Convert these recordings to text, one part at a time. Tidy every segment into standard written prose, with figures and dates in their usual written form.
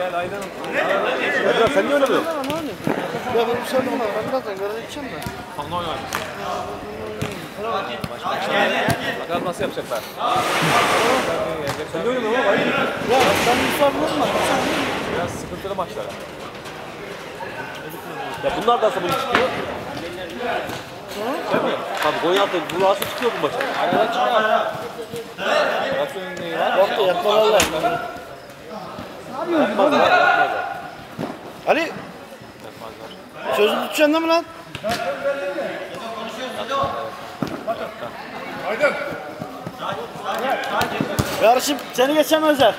Edra sen niye oynamıyorsun? Ya benim sorunum var. Ben birazdan görebileceğim mi? Kanlı oynamış. Bakalım nasıl yapacaklar. Sen niye oynamıyorsun oğlum? Ya ben bir sorunum var. Biraz sıkıntılı maçlar. Ya bunlar da aslında bunu çıkıyor. Değil mi? Tabii Konya altı bu nasıl çıkıyor bu maçta? Arada çıkıyor. Rasyonun neyi var? Yok da yapmalarlar. Yapmazlar. Ali. Sözünü tutacaksın değil mi lan? Aydın. Yarışım seni geçemezler.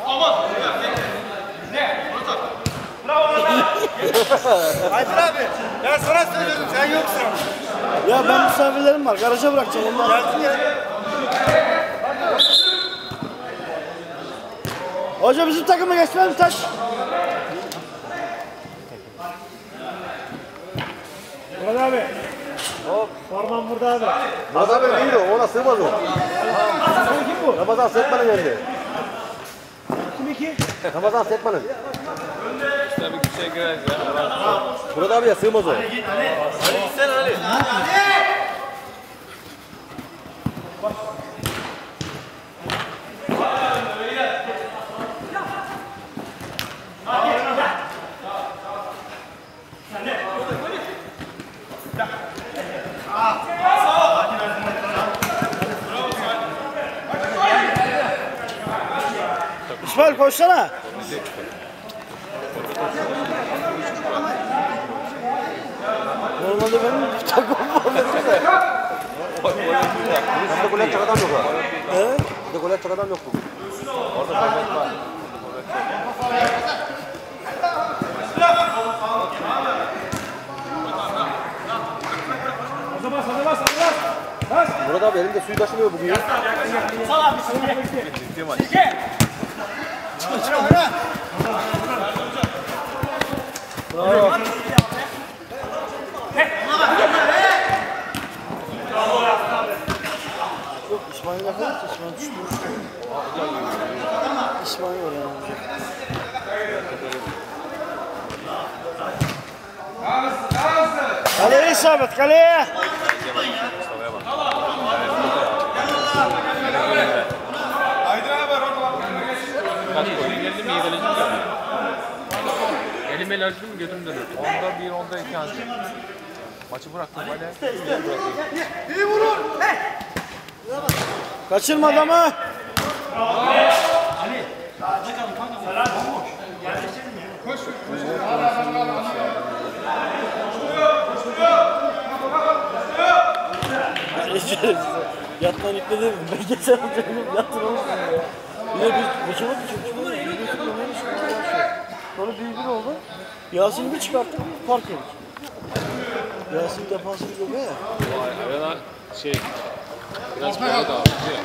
Aydın abi. Ya sana söylüyorum sen yoksun. Ya ben misafirlerim var. Garaja bırakacağım onları. Geldin ya. Hoca bizim takıma geçmez mi taş? Murat abi. Hop. Parmağım burada abi. Murat abi değil o, ona sığmaz o. Sen kim bu? Ramazan Setman'ın geldi. Kim iki? Ramazan Setman'ın. İşte bir şey gireriz ya. Murat abiye sığmaz o. İsmail koşsana. Normalde benim takımım var. Bizde gol atacak adam yok ha. He? Bizde gol atacak adam yok bugün. Orada forvet var. Murat abi elinde suyu taşımıyor bugün ya. Ciddi maç. Yok İsmail yakaladı ki İsmail düştü. İsmail öğrenemeyecek. Kaleye isabet kaleye. Mustafa'ya bak. Aydın abi var orada. Kaç gol? Geldi mi? Yedeledim mi? Elim el acıdı mı? Götüm dönüyor. Onda 1, onda 2 anca. Maçı bıraktım böyle. İyi vurur. Kaçırma adamı. Yattan ipte değil mi? Ben geçen hafta yattın olsun ya. Bir de biz geçemedik çünkü. Sonra bir oldu. Yasin'i bir çıkarttık, fark yedik. Yasin defansı bir göbe ya. Vay arada şey. Biraz para da aldı ya.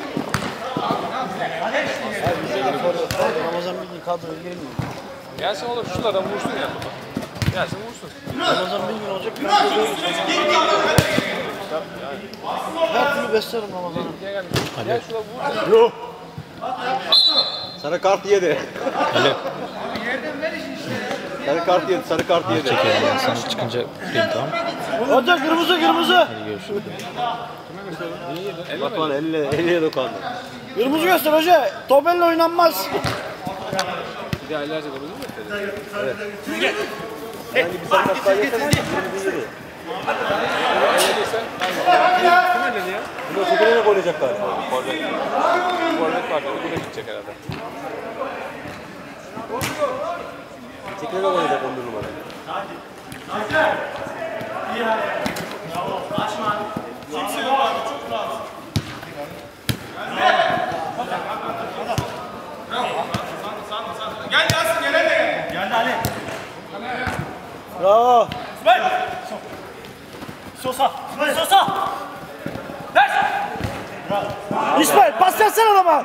Abi bize de forvet var da Ramazan bir gün kadroya girmiyor. Gelsin olur şuradan vursun ya. Gelsin vursun. Ramazan bir gün olacak, ben de böyle her türlü beslerim Ramazan'ı. Gel şurada vur. Yok. Sarı kart yedi. Sarı kart yedi, sarı kart yedi. Çekelim ya, sen çıkınca değil, tamam. Hoca kırmızı kırmızı. Hadi görüşürüz. Bak lan elle dokandı. Kırmızı göster hoca. Top elle oynanmaz. Bir de aylarca da bunu mu etmedi? Yani bir sarı kart daha yesen kırmızı yedi. Ellediysen. Kim elledi ya? Bunu çekilerek oynayacak galiba. Forvet. Forvet var. Bu da gidecek herhalde. Çekilerek oynayacak 11 numara. Gel Yasin gel hele. Geldi Ali. Bravo. Sosa. Sosa. Ver. İsmail pas versene adama.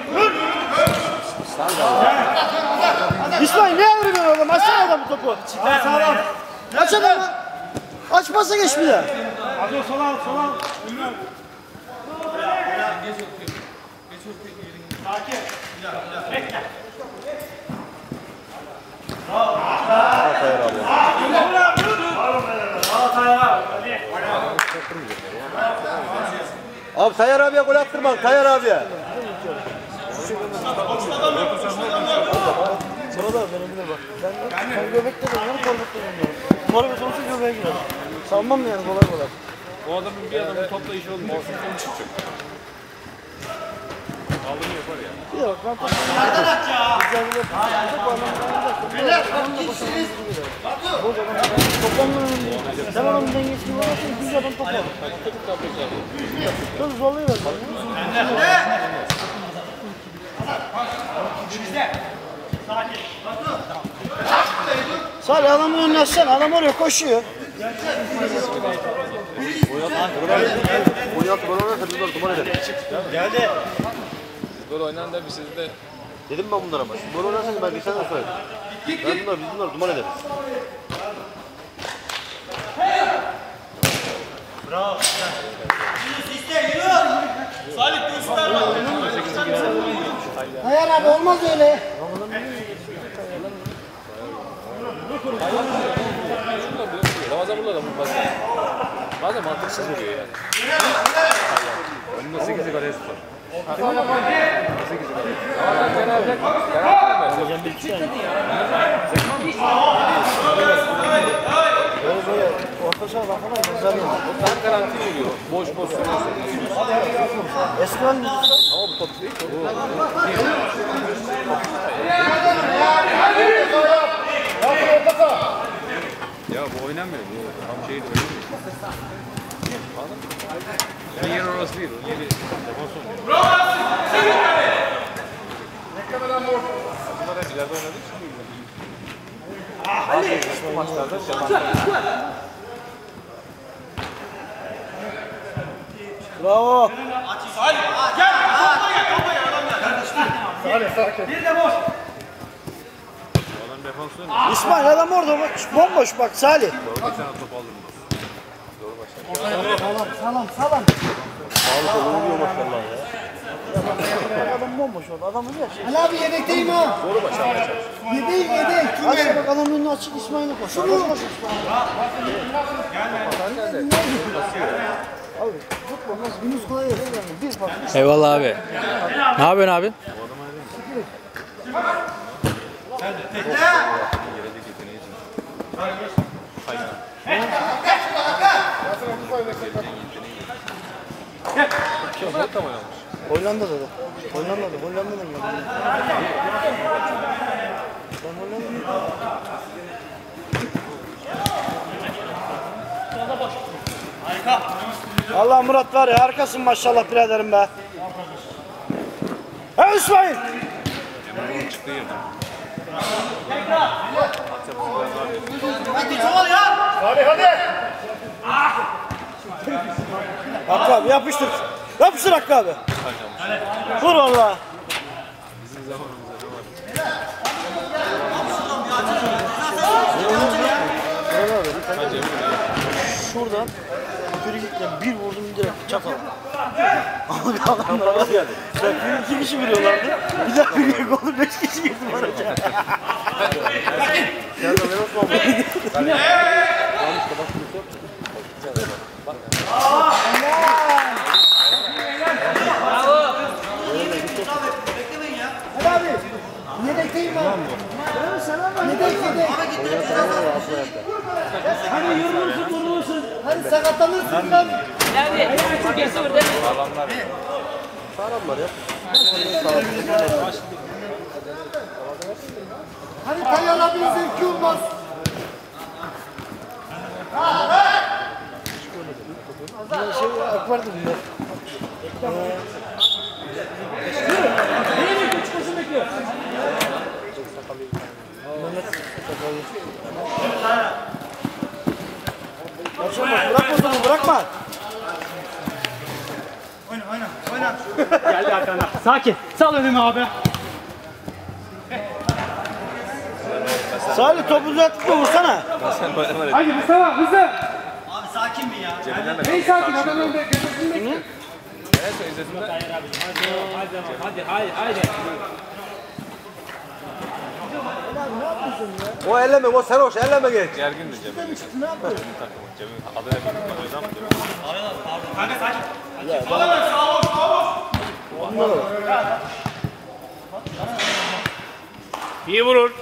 İsmail ne vuruyorsun orada? Açsana adamı topu. Sağlam. Aç adamı. Aç pasa geç bir de. Hadi sola sola. Sakin. Tayyar abi. Abi Tayyar abiye gol attırma. Tayyar abiye. Burada verebilir bak. Ben göbekte de oynuyorum, forvette de oynuyorum. Numara 5 olsa göbeğe girer. Sanmam yani kolay kolay. O adamın bir adamın topla işi olmuyor. Son çıkacak. Aldığını yapar ya. Yok ben nereden atacağım? Toplamın önünde. Sen adamın dengesini varsa ikinci adam top alır. Çok zorluyorlar. Salih adamın önüne açsana. Adam oraya koşuyor. Oynatı bana oynatı biz bunları duman edelim. Geldi. Böyle oynayan da bir siz de Dedim ben bunlara bak. Böyle oynarsanız ben geçen de söyledim. Biz bunları duman ederiz. Bravo. Salih gösterme. Hayır abi olmaz öyle. Ramazan bunlar da bazen mantıksız oluyor yani. Önünde 8'i kaleye tutar. 8'i kaleye. Hocam bir iki tane. Böyle orta saha bakalım. Güzel yani. Ben garanti veriyor. Boş pozisyon olsun. Eskiden Ama bu top değil. Ya bu oynamıyor. Bu tam şey değil. Yani yer orası değil. Yeri defans oynuyor. Bunlar hep ileride oynadığı için değil. Bazı maçlarda bravo. Salih gel. Topa gel adam gel. Salih sakin. Bir de boş. adam defans oynuyor. İsmail adam orada bomboş bak Salih. Doğru geçen top aldım. Doğru başladı. Salam. Sağlıklı oluyor maşallah ya. Adam bomboş orada. Adamı ver. Ali abi yedekteyim ha. Doğru başlamaya çalışıyor. Yedek. Aşağı bak adamın önünü açık İsmail'e koş. Koş Abi futbol nasıl günümüz kolay değil yani. Bir pas. Eyvallah abi. Ne yapıyorsun abi? Gelecek yeteneği için. Kim bu tam oynamış? Hollanda'da da. Hollanda'dan geldi. Ben Allah Murat var ya harikasın maşallah biraderim be. Hey İsmail. Cemil'in çıktığı yerden. Hadi çoğal ya. Hadi. Hakkı abi yapıştır. Yapıştır Hakkı abi. Vur valla. Bizim zamanımızda ne var? Şuradan frikikle bir vurdum direkt çatal. Abi adamlar var ya. İki kişi vuruyorlardı. Bir daha bir golü 5 kişi girdi bana. Ali abi yedekteyim ha. Yedek. Hani yorulursun. Hani sakatlanırsın lan. Sağlamlar ya. Hani Tayyar abinin zevki olmaz. Akvardı bunda. Bırak o zaman bırakma. Oyna. Geldi arkana. Sakin. Sal önümü abi. Salih topu uzatıp da vursana. Sen böyle var ya. Hadi hızlı. Abi sakin mi ya? Cemil'den de Neyi sakin adam önde gözünde. en son izlediğimde O elleme, o sarhoş, elleme geç. Gergindi Cemil. Ne yapıyor? Cemil adına bilmiyorum. O yüzden mi diyorum? İyi vurur.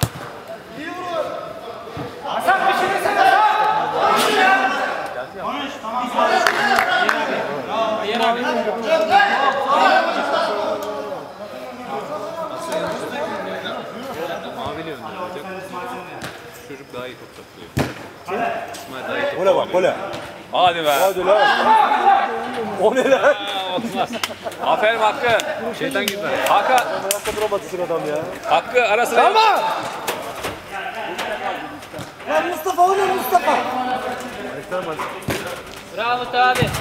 Mavili önde olacak. Çocuk daha iyi top topluyor. İsmail daha iyi top Gole bak, gole. Hadi be. Hadi lan. O ne lan? Olmaz. Aferin Hakkı. Şeytan gibi. Hakkı. Ayakta duramadıysın adam ya. Hakkı ara sıra. Tamam. Lan Mustafa o ne Mustafa? Bravo Mustafa abi.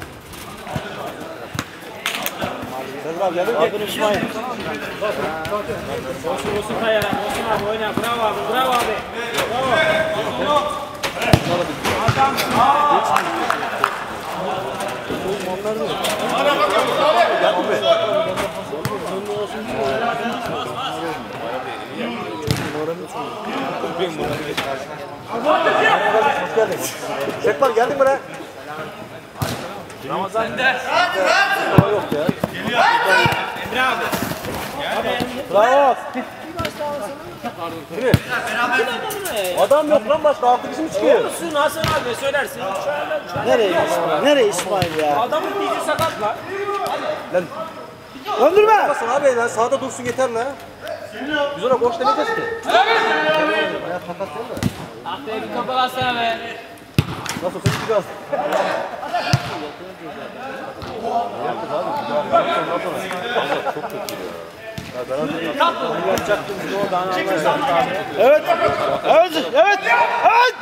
Sezer abi yanı geç. İsmail. Olsun Kaya. Olsun abi oyna. Bravo abi. Bravo abi. Sekman geldin mi lan? Ramazan'da. Yok ya. Bravo. Kimi? Adam yok lan başka. 6 kişi mi çıkıyor? Olsun Hasan abi söylersin. Nereye İsmail? Nereye İsmail ya? Adamın dizi sakat lan. Öldürme! Nasıl abi lan sağda dursun yeter lan. Biz ona boş demeyeceğiz ki. Ya takat değil mi? Haftaya bir topa bassana be. Nasıl olsa çıkacağız. Çok kötü ya. Evet. Evet. Evet. Evet.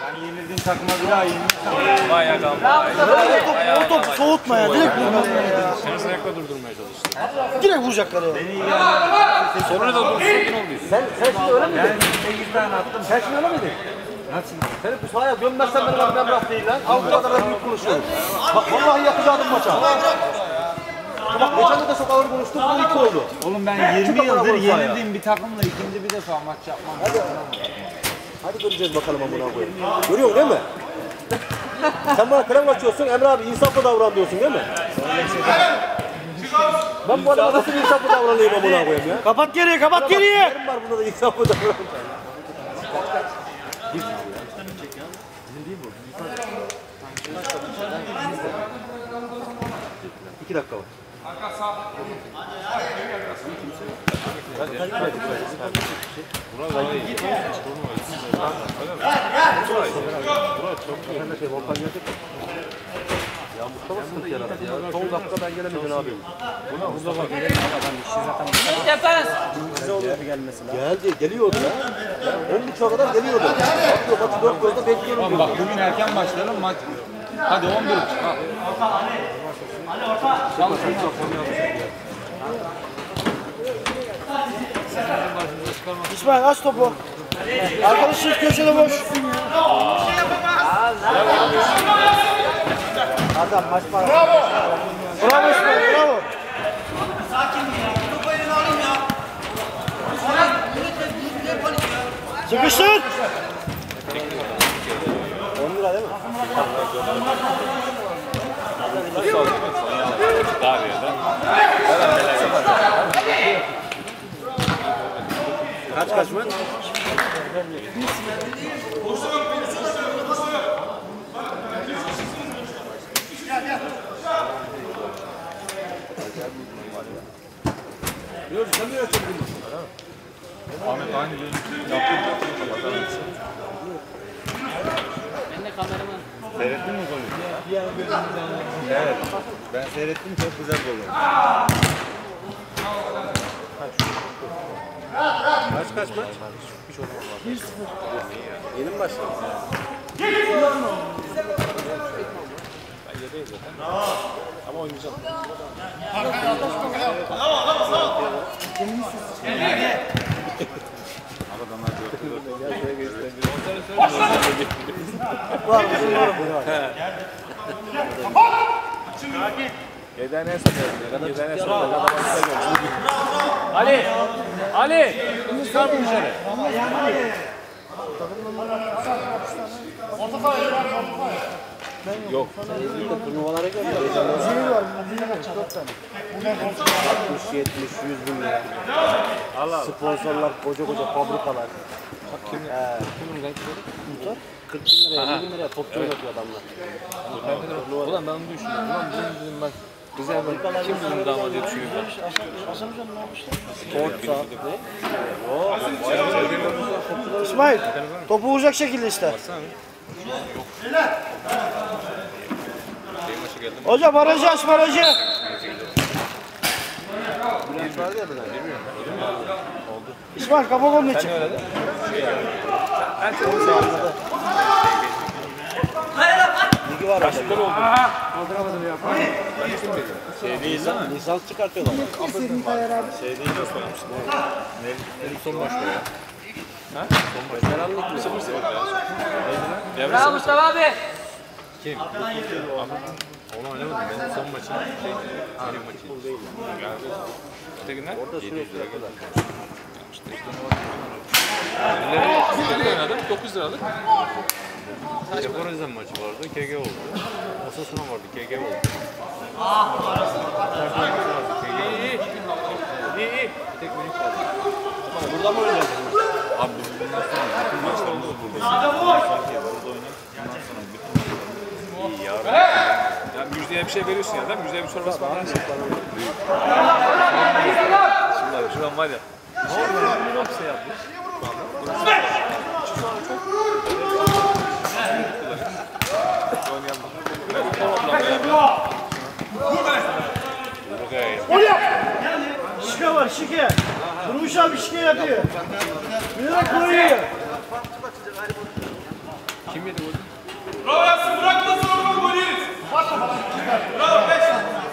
Vay agam. O topu soğutma ya. Direkt vurma. Seni ayakta durdurmaya çalıştı. Direkt vuracaklar ya. Sonra da dursun olduysa. Sen şimdi öyle miydin? Ben 8 tane attım. Sen şimdi öyle miydin? Nasıl? Seni bu sahaya gömmezsen benim adım Emrah değil lan. Al bu kadar da büyük konuşuyorum. Bak vallahi yapacaktım maça. Bak geçen de çok ağır konuştum. Bu 2 oldu. Oğlum ben 20 yıldır yenildiğim bir takımla ikinci bir defa maç yapmam. Hadi göreceğiz bakalım amına koyayım. Görüyorsun değil mi? Sen bana krem açıyorsun, Emre abi insaflı davran diyorsun değil mi? Ben bu adama nasıl insaflı davranayım amına koyayım ya? Kapat geriye, kapat geriye. Yerim var bunda da insaflı davran. İki dakika var. Ya Mustafa sıkıntı yarattı ya. Son dakika ben gelemedim abi. Ne yaparız? Geldi, geliyordu ya. 10.30'a kadar geliyordu. Bakıyor, maçı 4 golde bekliyorum diyor. Bak bugün erken başlayalım maç. Hadi 11.30. İsmail aç topu. Arkadaşın köşede boş. Adam maç var. Bravo İsmail, bravo. Sıkıştır. 10 lira değil mi? Daha bir yerden. Kaç mı? Ahmet aynı benim yaptığım Ben de kameraman. Seyrettin mi konuyu? Evet. Ben seyrettim çok güzel gol. Kaç maç? Hiç oynamam abi. 1-0. Yeni mi başladın? Ben yedeğim zaten. Ama oynayacağım. Adamlar Yeden en son. Yeden en son. Ali! Ali! Çıkar mı dışarı? Yok. Turnuvalara gönder. Şey var, bir maç 4 tane. 60, 70, 100 bin lira. Sponsorlar, koca fabrikalar. Kimin renkleri? Muhtar. 40 bin liraya, 50 bin liraya topçu oynatıyor adamlar. Ulan ben onu düşünüyorum. Ulan bunu dedim bak. Bize hemen kim bizim damat diye düşünüyorum. Hasan Hocam ne yapmışlar? Sportsa. Ne? İsmail, topu vuracak şekilde işte. Hocam barajı aç, barajı. Bülent vardı ya Bülent. İsmail kafa golünü çık. Ligi var orada. Kaldıramadım ya. Lisans çıkartıyorlar. Şey değil de sonuçta. Nelik son maçta ya. Ha? Veteranlık mı? 0-0 ya. Bravo Mustafa abi. Kim? Onu oynamadım. Benim son maçım benim maçım değil. İşte günler Orada sürekli yapıyorlar. Birileri oynadım. 9 liralık. Japonizm maçı vardı. KG oldu. Osasuna vardı. KG oldu. İyi. Bir tek minik kaldı. Burada mı oynayacağız? Abi biz bundan sonra bütün maçlarımız burada. Sanki burada oynayıp bundan sonra bütün maçlarımız iyi yarın. Ya müjdeye bir şey veriyorsun ya da müjdeye bir çorbası var. Şimdi şu an var ya. Hapse yapmış. Şike var, şike. Durmuş abi şike yapıyor. Bir koyuyor. Kim yedi bunu? Bravo Yasin, bırakmasın oradan gol yeriz. Bravo 5.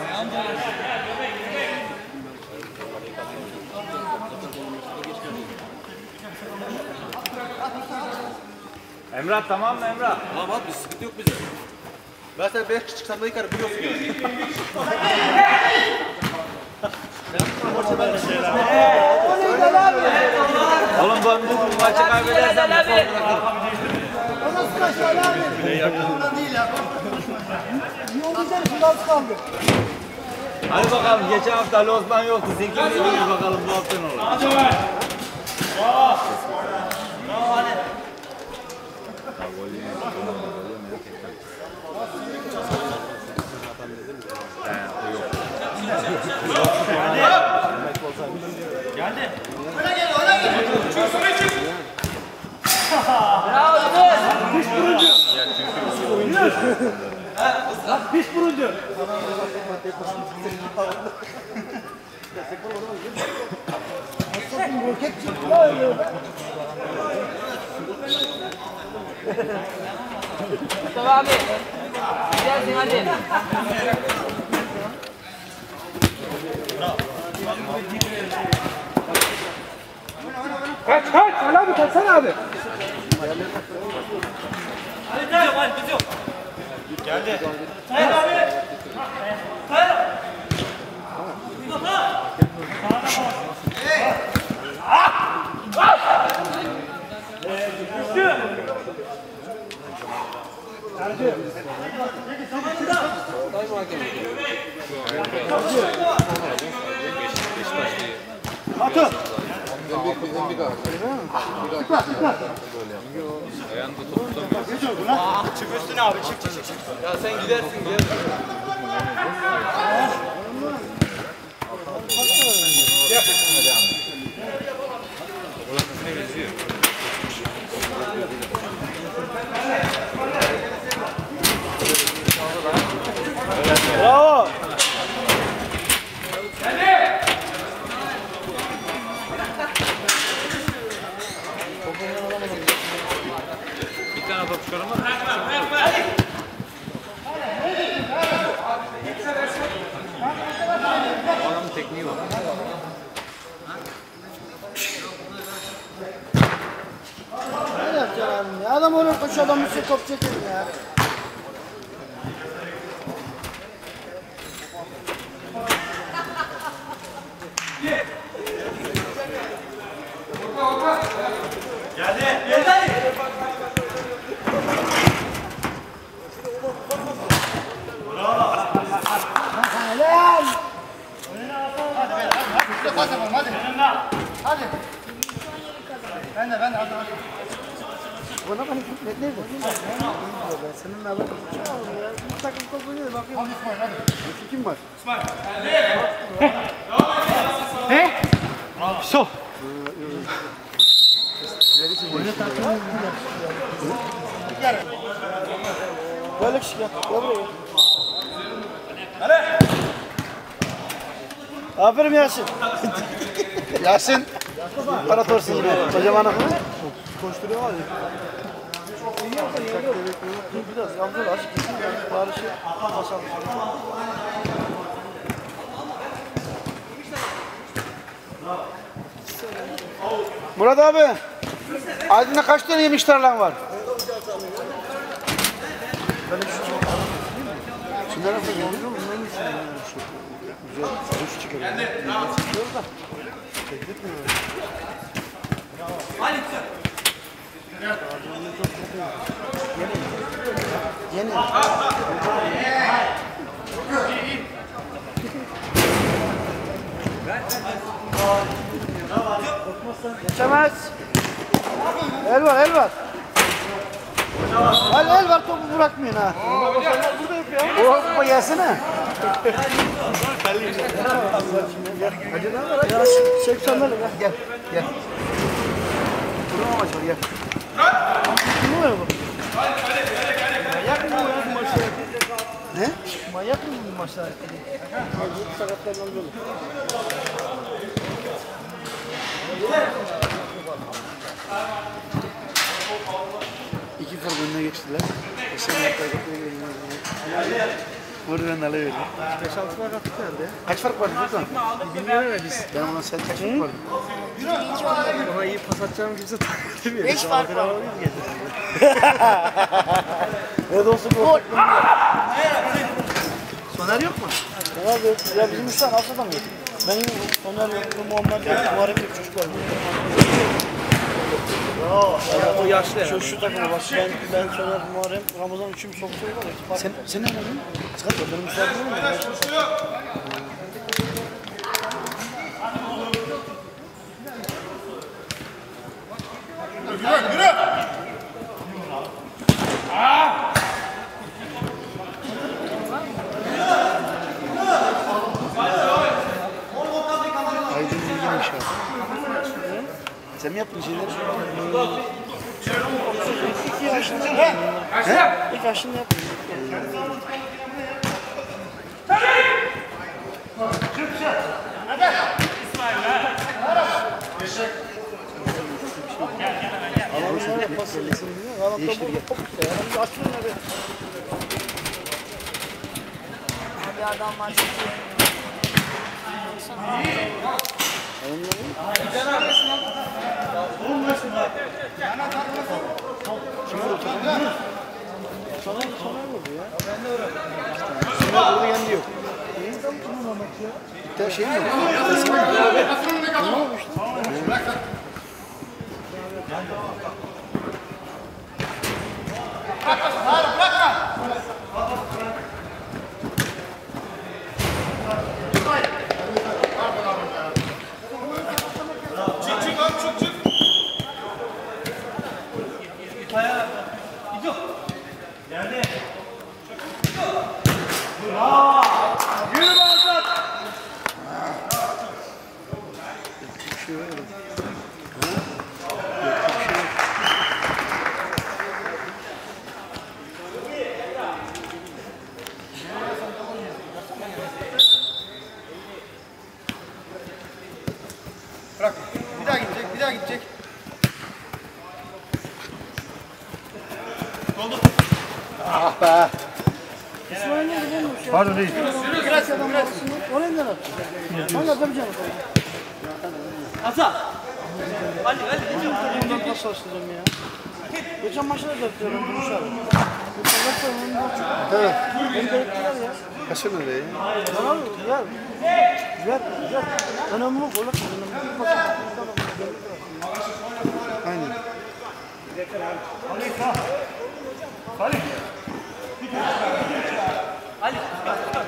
Emrah tamam mı Emrah? Tamam abi sıkıntı yok bizim. Ben sana 5 kişi çıksam da yıkarım biliyorsun ya. Oğlum ben bu maçı kaybedersem hadi bakalım geçen hafta Ali Osman yoktu. Sen kim bilir bakalım bu hafta ne olur. Bravo Yunus. Pis buruncu. Roket çıktı lan öyle. Mustafa abi. Gidersin hadi. Kaç Ali abi kaçsana abi. Atın. Ayağında top tutamıyor. Çık üstüne abi çık. Ya sen gidersin gel. Orasına benziyor. Bravo. Bir tane top çıkarma. Adamın tekniği var. Ne yapacaksın abi ya? Adam oraya koşuyor, adam üstüne top çekiyor ya. Hadi. Ben de hadi. Bana bak nerede? Ben seninle alakalı. Bu takım toplanıyor bakıyorum. Kim var? So. Böyle kişi gel. Gel buraya. Aferin Yasin. Yasin. İmparatorsun yine. Kocaman akıllı. Koşturuyor var ya. Biraz yalnız azıcık gitsin. Bari şey basalım. Murat abi. Aydın'da kaç tane yemiş tarlan var? Şunlara bak. Yolcu mu? Bunların içinde. Güzel. Kuş çıkıyor. Yeni. Geçemez. El var, el var. El var, topu bırakmayın ha. Burada yapıyor. O kupa gelsene. Hadi ne var? Ya 80'lerle gel. Gel. Turnuva maçı var gel. Ne oluyor bu? Manyak mı bu maçlar? Ne? Manyak mı bu maçlar? Sakatlarından dolu. İki fark önüne geçtiler. Sen buradan alıverdi. 5-6 fark attık herhalde. Kaç fark vardı buradan? Bilmiyorum ya biz. Ben ona sen kaç fark vardı? Ona iyi pas atacağım kimse takip edemiyor. 5 fark var. Ne dostum bu? Soner yok mu? Soner yok. Ya bizim 3 tane haftadan yok. Benim Soner yok. Muhammed yok. Muharrem yok. Çocuklar yok. O yaşlı yani. Şu takıma bak. Ben Soner, Muharrem, Ramazan üçüm soktuğum var ya. Sen ne yapıyorsun? Sıkıntı yok. Benim müsaadım var mı? Yürü. Aydın ilgiymiş abi. Sen mi yaptın şeyleri? İki yaşında yaptım. He? İlk yaşında yaptım. Alanı yapmasın. Değiştir gel. Abi adam var çekiyor. Sonra burada yendi yok. Bir şey mi? Ne olmuş lan? Bırak. Bir daha gidecek. Ah be. İsmail'e gidelim. Pardon değil. Biraz adam arasında. Oraya ne yaptın? Valla yapacağım. Hasan. Ali. Bundan pas açtırdım ya. Geçen maçta da yapıyorum bunu şu an. Bu salak da ondan çok. Evet. Beni bekliyorlar ya. Kaçın öyle ya? Tamam ya. Güzel. Önemli bu. Golak önemli. Aynen.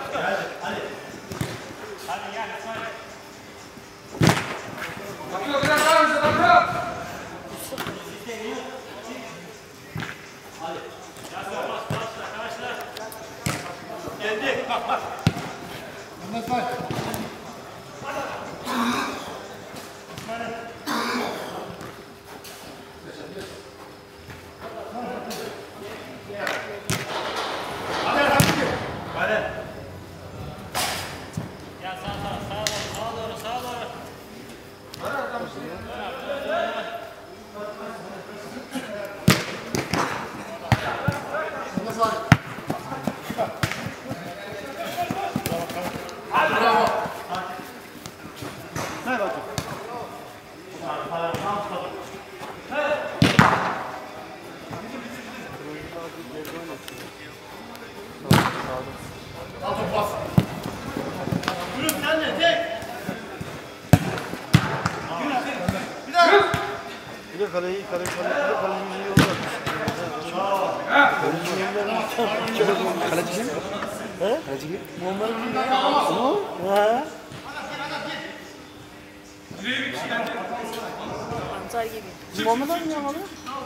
Ali. Bir de kaleyi kaleciyi yollar. Kaleci kim? He? Kaleci kim? Muammer mi? He? Mantar gibi. Muammer'dan mı yamalı?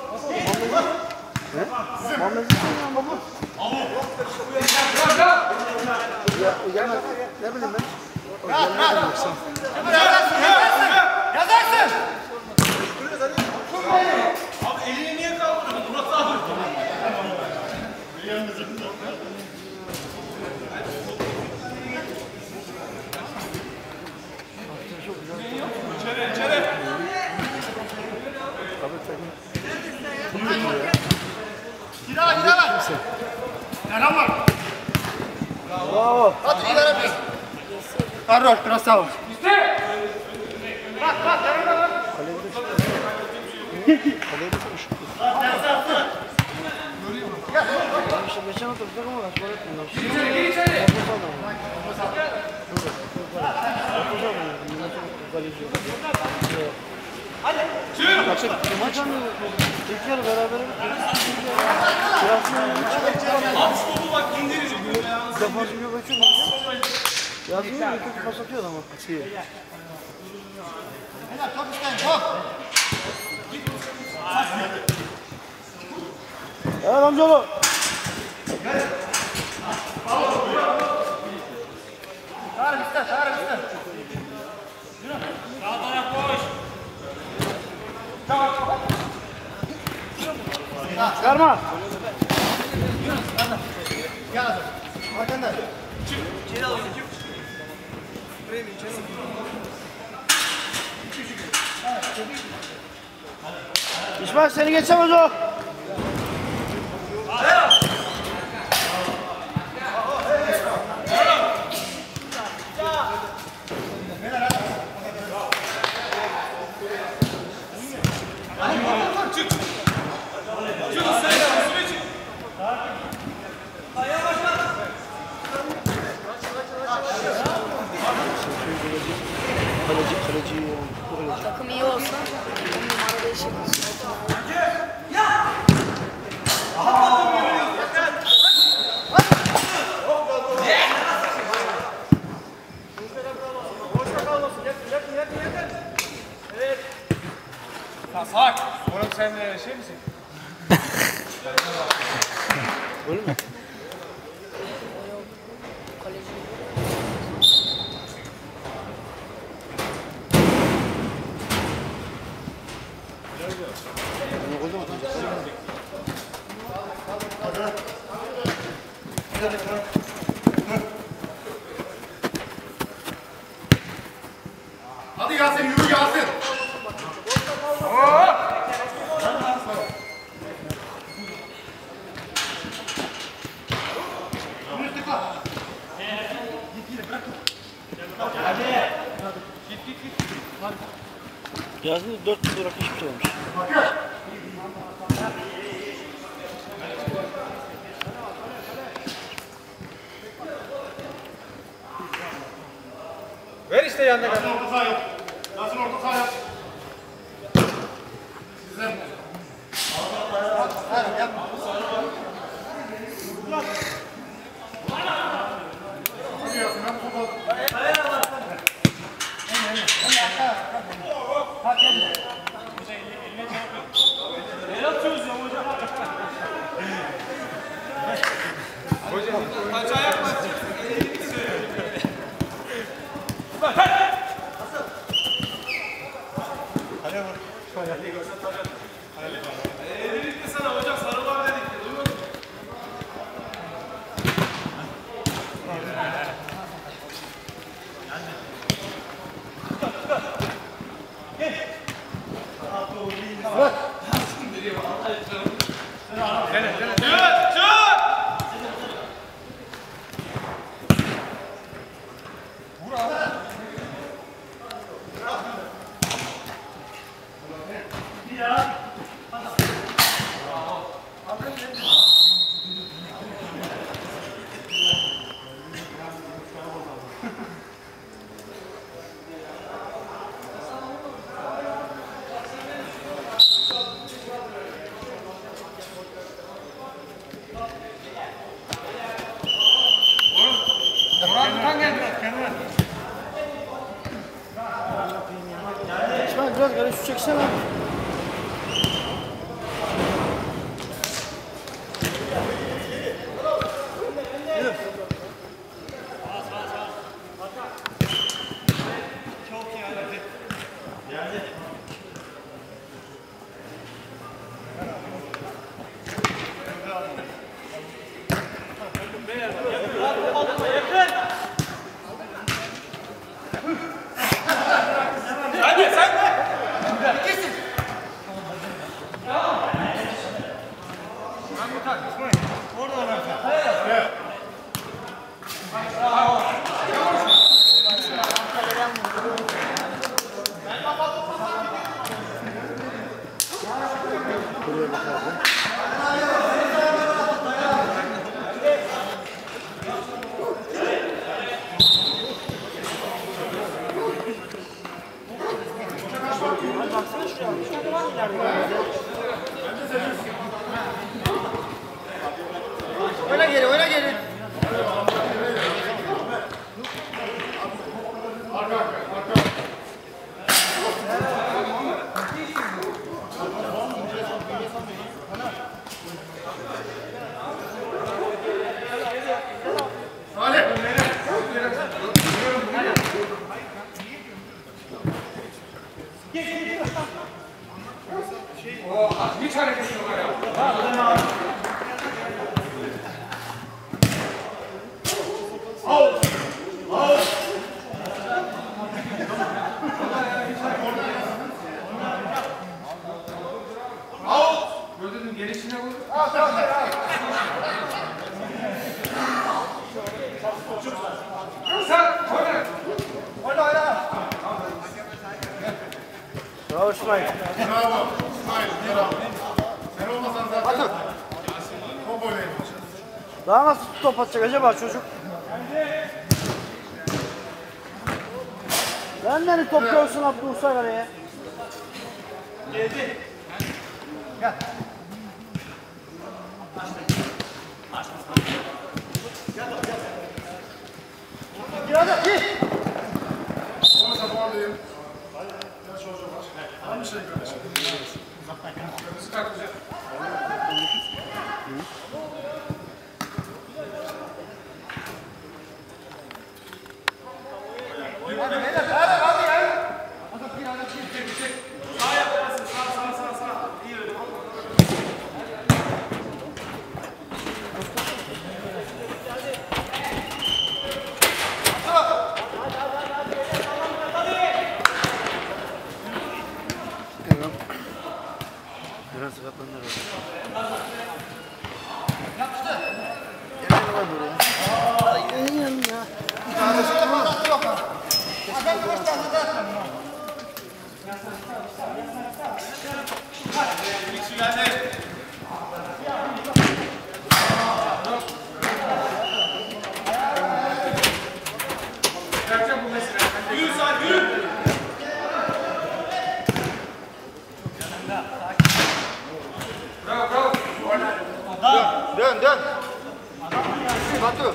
Muammer'dan mı yamalı? Ya ne bileyim ben? Yazarsın! Abi elini niye kaldırdın? Murat abi. Gira ver. Selam var. Bravo. Hadi ileri bir. Хорош, красава. İşte geçen hafta bir takım var. Spor etmiyorlar. Gir içeri. Maç anlıyor. İlk yarı beraber Abi şu topu bak indirir. defansif yok açıyor. Yazmıyor mu? Kötü pas atıyor ama. Top isteyin, top. Evet amcaoğlu. Çıkarma. Arkanda. İsmail seni geçemez o. Kaleci. Takım iyi olsa 10 numara değişirmiş. Sak. Oğlum sen şey misin? Öyle mi? Hadi Yasin, yürü Yasin. Yazın 4 yıl olarak hiçbir şey olmuş. Ver işte yanına kadar. Orta saha yap. Yasin orta saha yap. Sizden. Yapma. Hadi Yasin, ben topu. İsmail biraz gari şu çeksene. Oyna geri, oyna geri. Hiç hareket yok ya. Gördün mü? Gelişine vur. Sen oyna. Bravo İsmail. Bravo. İsmail, bravo. Sen olmasan zaten top oynayamaz. Daha nasıl top atacak acaba çocuk? Benden bir top görsün Abdülsay araya. Geldi. Gel. Gel hadi git. Olmasa bu alayım. Gel çocuğum var. Var mı şey kardeşim? Sıkar güzel. Biraz sakatlanır orada. Gel var buraya. Ay yanım ya. Yapacak bu mesele. Yürü sen yürü. Bravo bravo. Dön dön. Batu.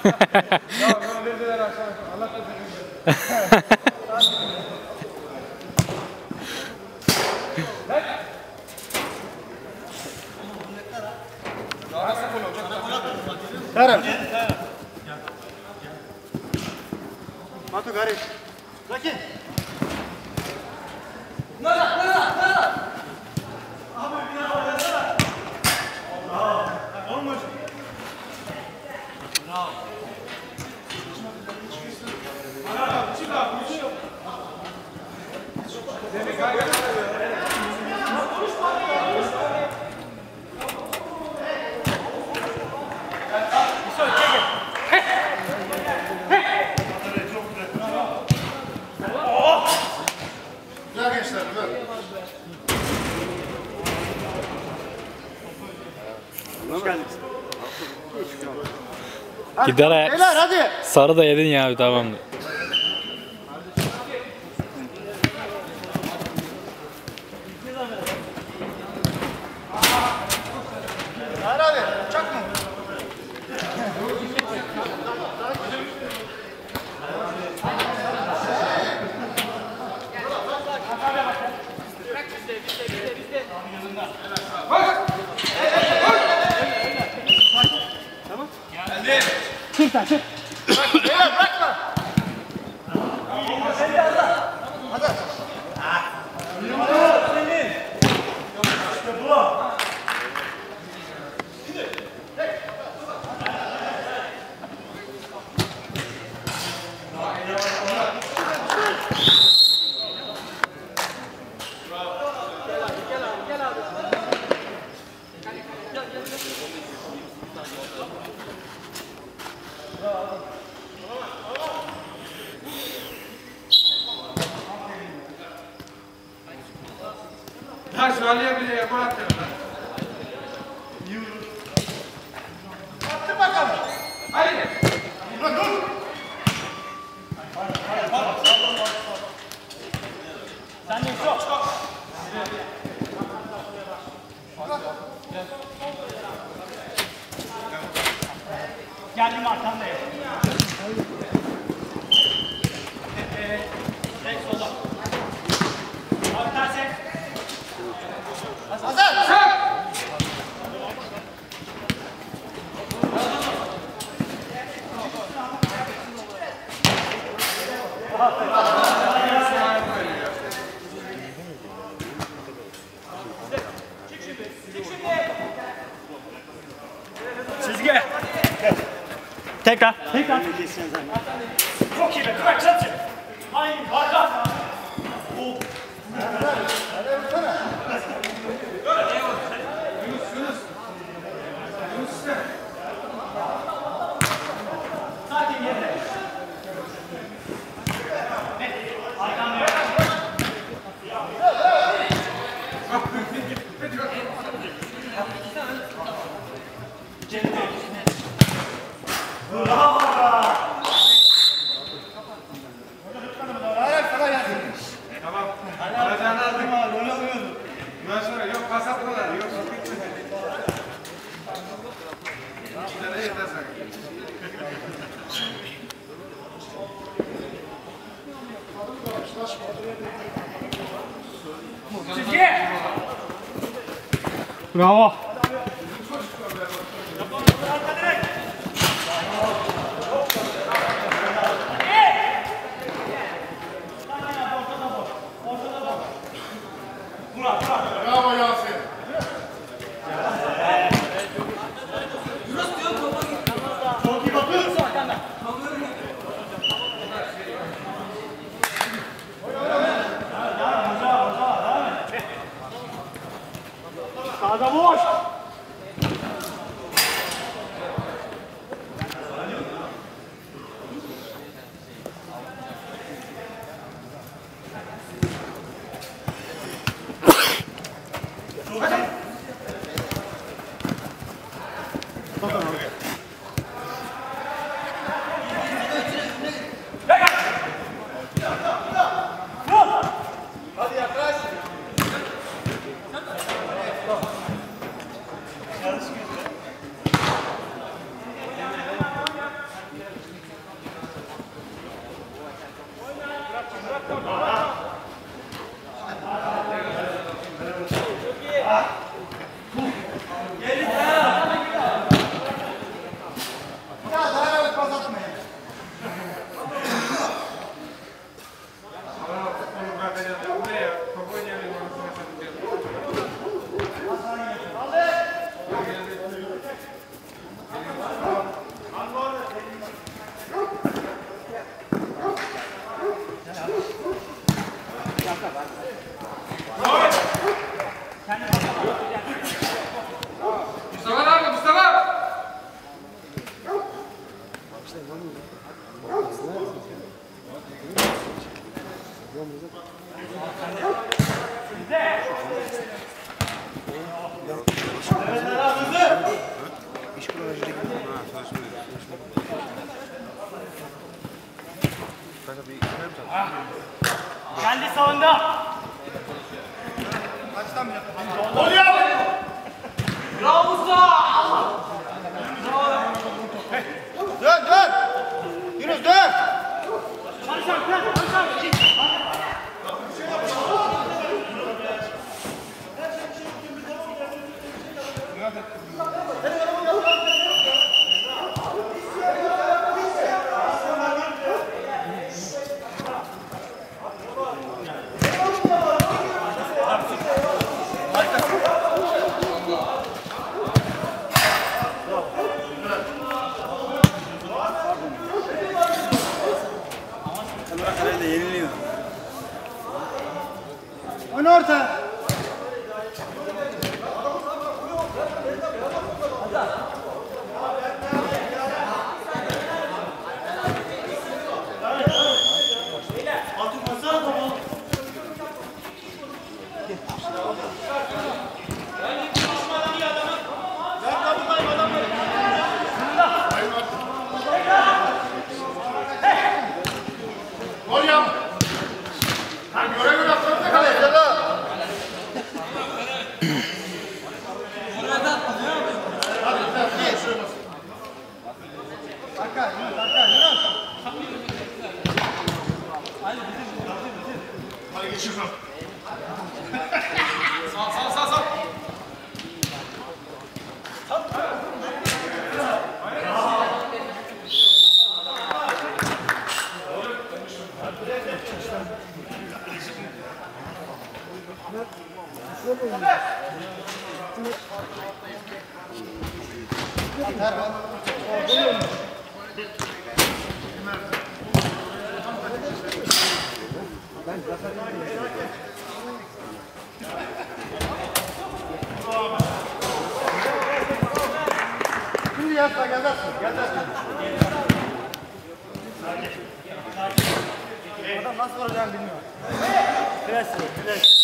verdiler aşağı. Allah da Tarım. Batu Garip. Zaki. Güzel gençler, güzel. Hoş geldiniz. Gider ayak. Beyler hadi. Sarı da yedin ya tamamdır. Hayır abi. Uçak mı? Ha şu Ali'ye bile yapar attı. Attı bakalım. Haydi. Sen de çok. Geldim arkandayım. Tek solda. Abi terse. Hazır. Çizgi. Tekrar. Tekrar. Çok iyi be. Kıvrak çatı. Hayır. Arka. Sakin yerine. Arkamda. Tamam. Alacağını aldık. Bundan sonra yok pas atmalar, yok şut bitmedi. 2 tane yeter sana. Çizgi. Bravo. Bravo Yasin. Çok iyi bakıyorsun arkanda. Sağda boş. Kendi sağında. Kaçtan bile? Oluyor! Bravo usta. Dön dön. Yunus dön. Ön orta. Gol yap! Lan göre göre atsanıza kaleye. Arka Yunus arka Yunus. Hadi geçin lan. Şimdi yatma gezersin. Gezersin. Adam nasıl vuracağını bilmiyor. Pres.